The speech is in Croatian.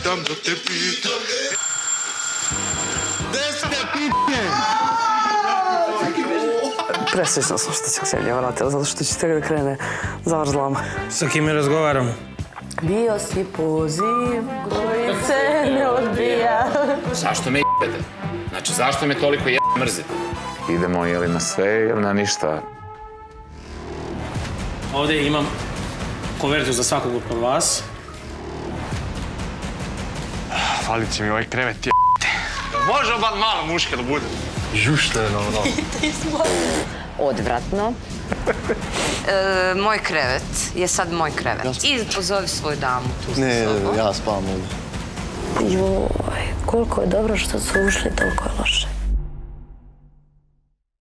pitam, dok te pitam. Desne pitnje! Presrećna sam što se Ksenija vratila, zato što će tek da krene zavrzlama. Sa kim razgovaram? Bio si poziv koji se ne odbija. Zašto me jebete? Znači, zašto me toliko mrzite? Idemo ili na sve ili na ništa. Ovdje imam kovertu za svakog od vas. Falit će mi ovaj krevet jebete. Može bar malo muške da bude. Žušteno, ono. Odvratno. Moj krevet je sad moj krevet. I pozovi svoju damu tu. Ne, ja spavam ovdje. Joj, koliko je dobro što su ušli, toliko je loše.